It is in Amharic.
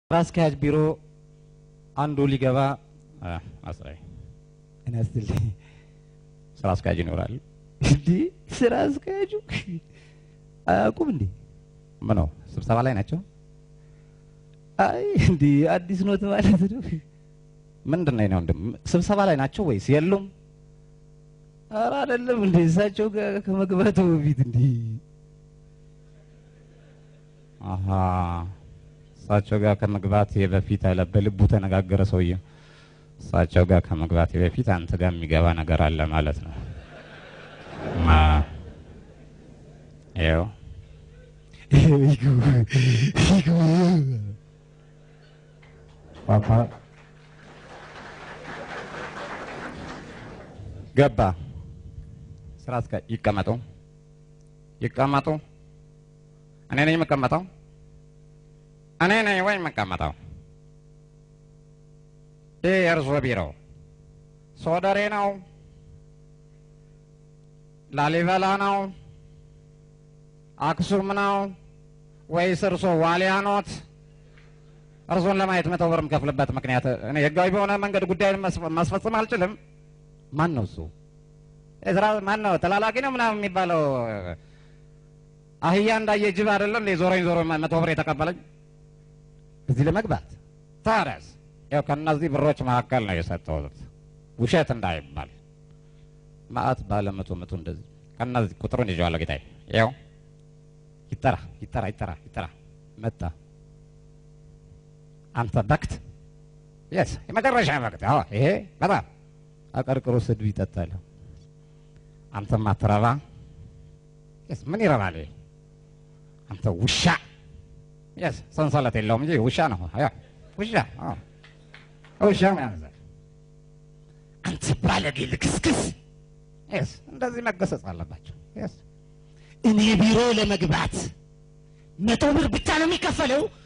ራስካጅ ቢሮ አንዱ ሊገባ አስራይ እኔ አስተል ስራ አስካጅ ይኖራል እንዴ ስራ አስካጁ አቁም እንዴ ምነው ስብሰባ ላይ ናቸው አይ እንዴ አዲስ ኖት ማለት ነው ምንድነው ነው እንደም ስብሰባ ላይ ናቸው ወይስ የሉም ኧረ አይደለም እንዴ እሳቸው ጋር ከመግባቱ በፊት እንዴ አሃ እሳቸው ጋር ከመግባት በፊት አለ በልቡ ተነጋገረ ሰውዬው እሳቸው ጋር ከመግባት በፊት አንተ ጋር የሚገባ ነገር አለ ማለት ነው ያው ፓፓ ገባ ስራ አስካ ይቀመጡ እኔ ነኝ መቀመጣው እኔ ነኝ ወይ መቀመጣው የእርሶ ቢሮ ሶደሬ ነው ላሊበላ ነው አክሱም ነው ወይስ እርሶ ዋሊያ ኖት እርሶን ለማየት 100 ብር የምከፍልበት ምክንያት እኔ ህጋዊ በሆነ መንገድ ጉዳዩን ማስፈጸም አልችልም ማን ነው እሱ እዝራ ማን ነው ተላላኪ ነው ምናምን የሚባለው አህያ እንዳየ ጅብ አይደለም እንዴ ዞሮኝ 100 ብር የተቀበለኝ እዚህ ለመግባት ታረስ ያው ከነዚህ ብሮች መካከል ነው የሰጠሁት ውሸት እንዳይባል ማአት ባለ 100 እንደዚህ ከነዚህ ቁጥሩን ይዤዋለሁ ጌታዬ ያው ይጠራ መጣ አንተ በክት yes የመጨረሻ በክት አዎ ይሄ በጣም አቀርቅሮ ስድብ ይጠጣል አንተ ማትረባ yes ምን ይረባል አንተ ውሻ yes ሰንሰለት የለውም እንጂ ውሻ ነው አያ ውሻ ማለት አንተ ባለጌ ልክስክስ yes እንደዚህ መገሰጽ አለባቸው yes እኔ ቢሮ ለመግባት 100 ብር ብቻ ነው የሚከፈለው